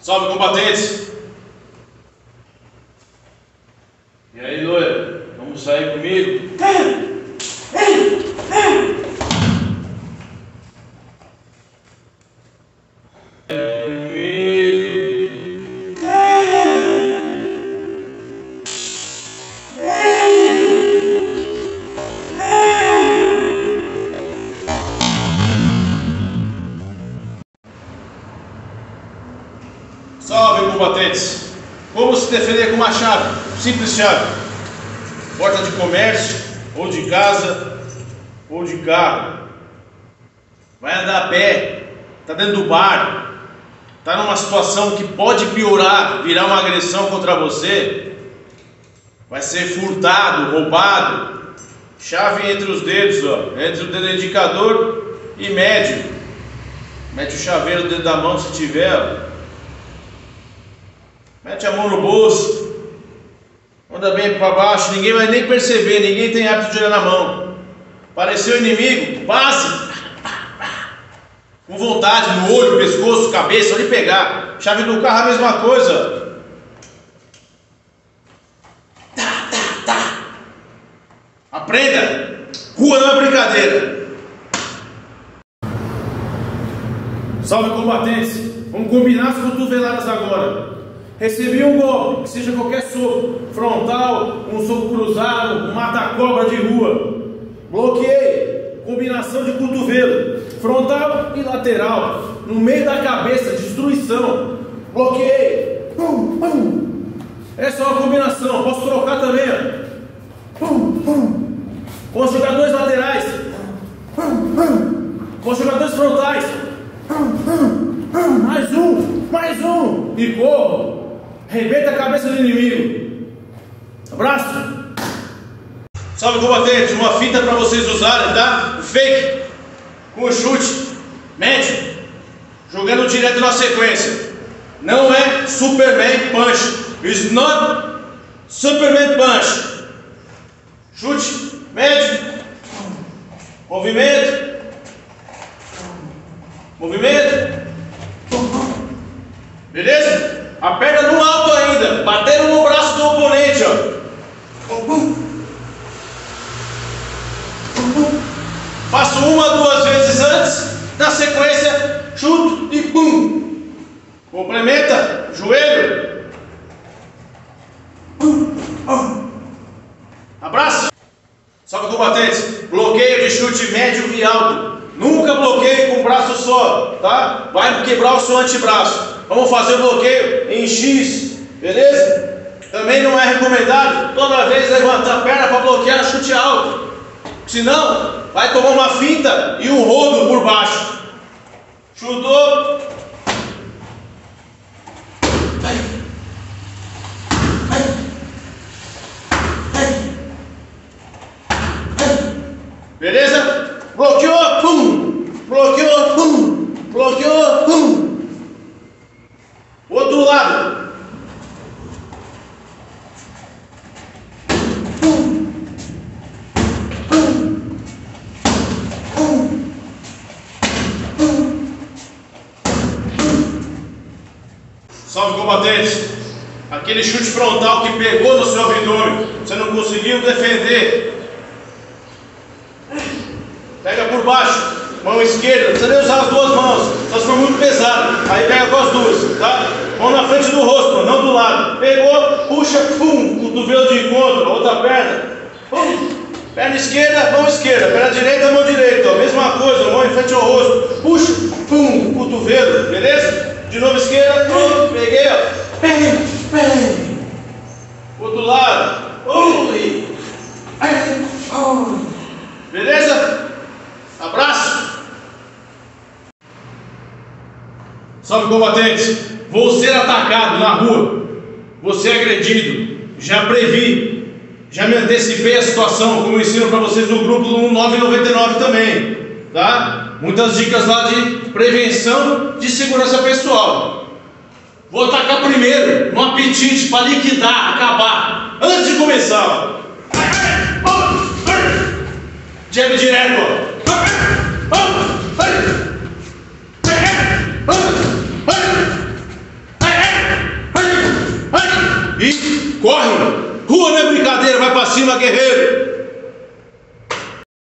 Salve, combatentes! E aí, loira? Vamos sair comigo? Salve, combatentes! Como se defender com uma chave? Simples chave. Porta de comércio, ou de casa, ou de carro. Vai andar a pé, tá dentro do bar, tá numa situação que pode piorar, virar uma agressão contra você. Vai ser furtado, roubado. Chave entre os dedos, ó, entre o dedo indicador e médio. Mete o chaveiro dentro da mão se tiver, ó. Mete a mão no bolso, anda bem para baixo, ninguém vai nem perceber, ninguém tem hábito de olhar na mão. Apareceu inimigo, passe com vontade, no olho, pescoço, cabeça, onde pegar. Chave do carro a mesma coisa. Aprenda, rua não é brincadeira. Salve, combatentes, vamos combinar as cotoveladas agora. Recebi um golpe, que seja qualquer soco, frontal, um soco cruzado, um mata-cobra de rua. Bloqueei, combinação de cotovelo, frontal e lateral, no meio da cabeça, destruição. Bloqueei, pum, pum. Essa é uma combinação, posso trocar também, ó. Pum, pum. Com os jogadores laterais, pum, pum. Com os jogadores frontais, pum, pum, pum. Mais um, e corro. Arrebenta a cabeça do inimigo. Abraço. Salve, combatentes. Uma fita para vocês usarem, tá? O fake com o chute médio, jogando direto na sequência. Não é Superman Punch. It's not Superman Punch. Chute médio, movimento, beleza? A perna no alto ainda, batendo no braço do oponente, ó. Faço uma, duas vezes antes, na sequência, chuto e pum. Complementa, joelho. Abraço. Salve, combatentes. Bloqueio de chute médio e alto. Nunca bloqueie com o braço só, tá? Vai quebrar o seu antebraço. Vamos fazer o bloqueio em X, beleza? Também não é recomendado toda vez levantar a perna para bloquear chute alto. Senão, vai tomar uma finta e um rodo por baixo. Chutou. Beleza? Bloqueou, pum. Bloqueou, pum. Bloqueou, pum. Outro lado. Salve, combatentes. Aquele chute frontal que pegou no seu abdômen, você não conseguiu defender. Pega por baixo. Mão esquerda, não precisa nem usar as duas mãos, só se for muito pesado. Aí pega com as duas, tá? Mão na frente do rosto, não do lado. Pegou, puxa, pum, cotovelo de encontro, outra perna. Pum. Perna esquerda, mão esquerda. Perna direita, mão direita. Ó. Mesma coisa, mão em frente ao rosto. Puxa, pum, cotovelo, beleza? De novo esquerda, pum, peguei, ó. Bem. Outro lado. Beleza? Abraço. Salve, combatentes. Vou ser atacado na rua, vou ser agredido. Já previ, já me antecipei a situação, como eu ensino para vocês no grupo do 1999 também, tá? Muitas dicas lá de prevenção de segurança pessoal. Vou atacar primeiro, no apetite, para liquidar, acabar, antes de começar. Jab direto, ó. corre. Rua não é brincadeira, vai para cima, guerreiro.